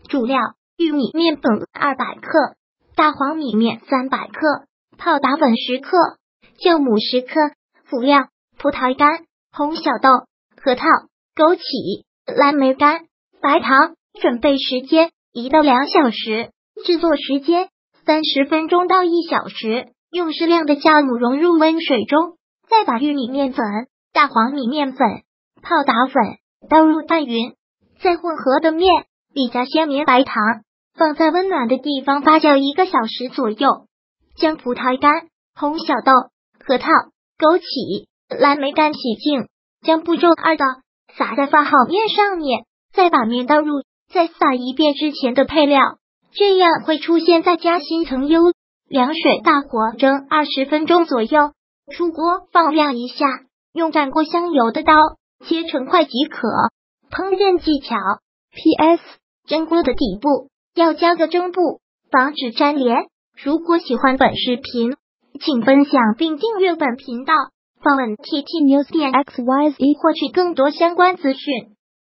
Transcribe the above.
主料：玉米面粉200克，大黄米面300克，泡打粉10克，酵母10克。辅料：葡萄干、红小豆、核桃、枸杞、蓝莓干、白糖。准备时间1到2小时，制作时间30分钟到1小时。用适量的酵母融入温水中，再把玉米面粉、大黄米面粉、泡打粉倒入拌匀，在混合的面里加些绵白糖，放在温暖的地方发酵1个小时左右。将葡萄干、红小豆、核桃、枸杞、蓝莓干洗净，将步骤2的撒在发好面上面，再把面倒入，再撒一遍之前的配料，这样会出现再加新层油。凉水大火蒸20分钟左右，出锅放凉一下，用蘸过香油的刀切成块即可。烹饪技巧 PS 蒸锅的底部要加个蒸布，防止粘连。如果喜欢本视频，请分享并订阅本频道，访问 ttnews.xyz 获取更多相关资讯。